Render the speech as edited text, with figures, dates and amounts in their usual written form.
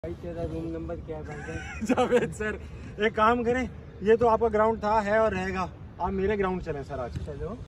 भाई तेरा room number क्या है भाई? जावेद सर एक काम करें, ये तो आपका ग्राउंड था, है और रहेगा, आप मेरे ग्राउंड चलें सर आज। चलो।